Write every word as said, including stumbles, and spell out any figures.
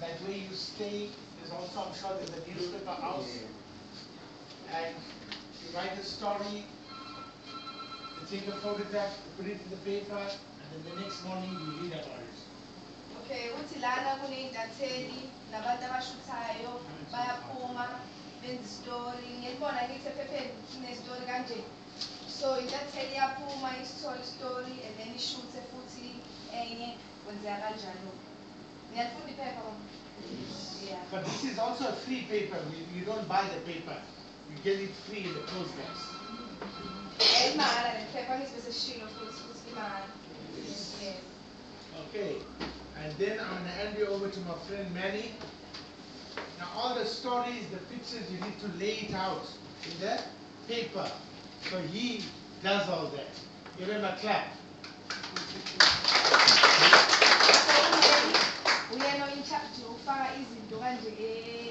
that where you stay. There's also, I'm sure, there's a newspaper house. And you write a story, you take a photograph, you put it in the paper, and then the next morning you read about it. Okay, uthi lana kuney'ntatheli nabantu abashuthayo bayaphuma benza istori ngiyibona ngithi ephepheni kunestori kanje. So intatheli iyaphuma isithole istori and then ishuthe futhi enye kwenzeka kanjalo. Ngiyalifunda iphepha mama? Yeah. But this is also a free paper. You, you don't buy the paper. You get it free in the post box. Imali le phepha ngithi bese shilo futhi futhi imali. Yes. Okay. And then I'm going to hand you over to my friend Manny. Now all the stories, the pictures, you need to lay it out in the paper. So he does all that. Give him a clap. Uyena in charge ufaka izinto kanje